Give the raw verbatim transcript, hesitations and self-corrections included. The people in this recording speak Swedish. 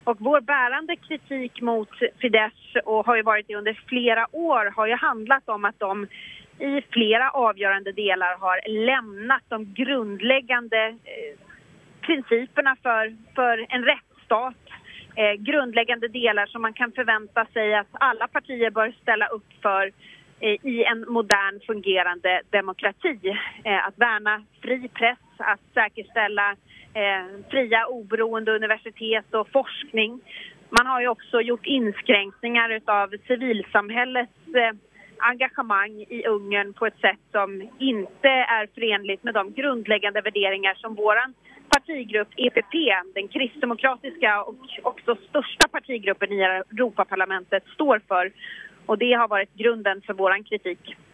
Och vår bärande kritik mot Fidesz, och har ju varit det under flera år, har ju handlat om att de i flera avgörande delar har lämnat de grundläggande eh, principerna för, för en rättsstat. Eh, grundläggande delar som man kan förvänta sig att alla partier bör ställa upp för eh, i en modern fungerande demokrati. Eh, att värna fri press, att säkerställa eh, fria oberoende universitet och forskning. Man har ju också gjort inskränkningar av civilsamhällets eh, engagemang i Ungern på ett sätt som inte är förenligt med de grundläggande värderingar som våran partigrupp E P P, den kristdemokratiska och också största partigruppen i Europaparlamentet, står för. Och det har varit grunden för våran kritik.